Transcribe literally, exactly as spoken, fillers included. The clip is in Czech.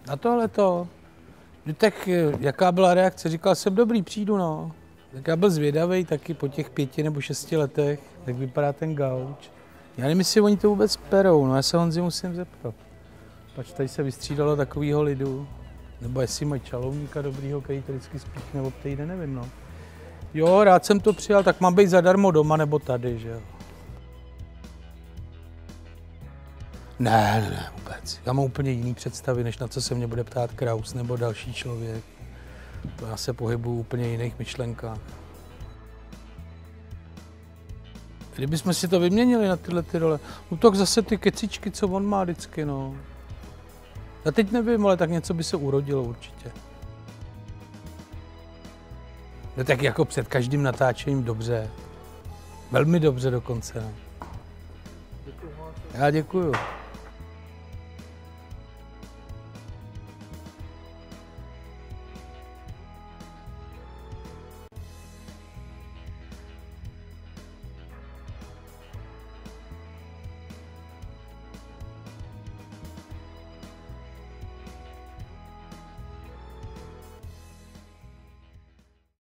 Na tohleto. No tak jaká byla reakce? Říkal jsem, dobrý, přijdu, no. Tak já byl zvědavý taky po těch pěti nebo šesti letech, jak vypadá ten gauč. Já nevím, jestli oni to vůbec perou, no já se Honzi musím zeptat. Pač tady se vystřídalo takovýho lidu. Nebo jestli mají čalouníka dobrýho, který to vždycky spíchne ob týden, nevím, no. Jo, rád jsem to přijal, tak mám být zadarmo doma nebo tady, že jo. Ne, ne, ne, vůbec. Já mám úplně jiný představy, než na co se mě bude ptát Kraus nebo další člověk. To já se pohybuju úplně v jiných myšlenkách. Kdybychom si to vyměnili na tyhle ty role, no tak zase ty kecičky, co on má vždycky, no. Já teď nevím, ale tak něco by se urodilo určitě. No tak jako před každým natáčením dobře. Velmi dobře dokonce. Já děkuju.